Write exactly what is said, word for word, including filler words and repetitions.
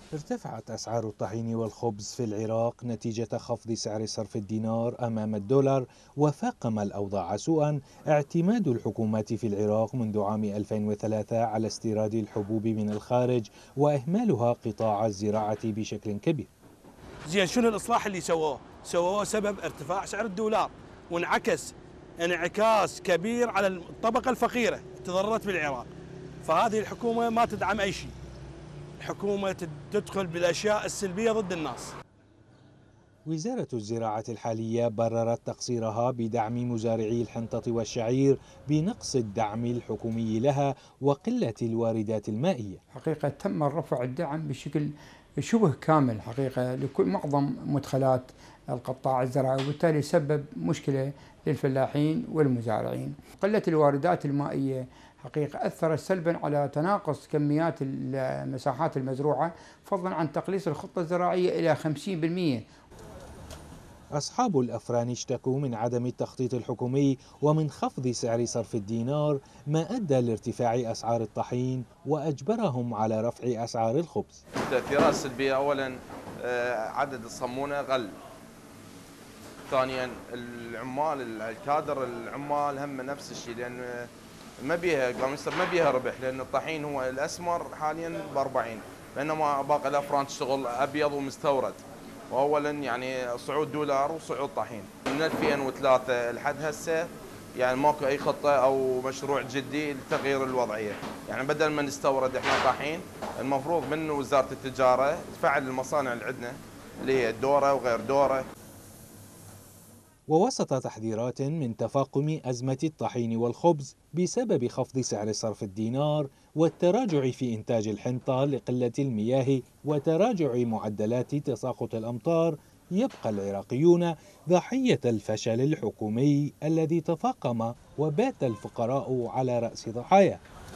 ارتفعت أسعار الطحين والخبز في العراق نتيجة خفض سعر صرف الدينار أمام الدولار، وفاقم الأوضاع سوءا اعتماد الحكومات في العراق منذ عام ألفين وثلاثة على استيراد الحبوب من الخارج وإهمالها قطاع الزراعة بشكل كبير. زين، شنو الإصلاح اللي سووه؟ سووه سبب ارتفاع سعر الدولار، وانعكس انعكاس كبير على الطبقة الفقيرة تضررت بالعراق. فهذه الحكومة ما تدعم أي شيء، الحكومة تدخل بالأشياء السلبية ضد الناس. وزارة الزراعة الحالية بررت تقصيرها بدعم مزارعي الحنطة والشعير بنقص الدعم الحكومي لها وقلة الواردات المائية. حقيقة تم رفع الدعم بشكل شبه كامل حقيقة لكل معظم مدخلات القطاع الزراعي، وبالتالي سبب مشكلة للفلاحين والمزارعين. قلة الواردات المائية حقيقة أثرت سلبا على تناقص كميات المساحات المزروعة، فضلا عن تقليص الخطة الزراعية إلى خمسين بالمئة. أصحاب الأفران اشتكوا من عدم التخطيط الحكومي ومن خفض سعر صرف الدينار، ما أدى لارتفاع أسعار الطحين وأجبرهم على رفع أسعار الخبز. التأثيرات السلبية أولا عدد الصمونة قل، ثانيا العمال الكادر العمال هم نفس الشيء، لأن ما بيها قام يصير ما بيها ربح، لأن الطحين هو الأسمر حاليا ب أربعين، بينما باقي الأفران تشتغل أبيض ومستورد. واولا يعني صعود دولار وصعود طحين من ألفين وثلاثة لحد هسه، يعني ماكو اي خطه او مشروع جدي لتغيير الوضعيه. يعني بدل ما نستورد احنا طحين، المفروض من وزاره التجاره تفعل المصانع اللي عندنا اللي هي الدوره وغير دوره. ووسط تحذيرات من تفاقم أزمة الطحين والخبز بسبب خفض سعر صرف الدينار والتراجع في إنتاج الحنطة لقلة المياه وتراجع معدلات تساقط الأمطار، يبقى العراقيون ضحية الفشل الحكومي الذي تفاقم وبات الفقراء على رأس ضحاياه.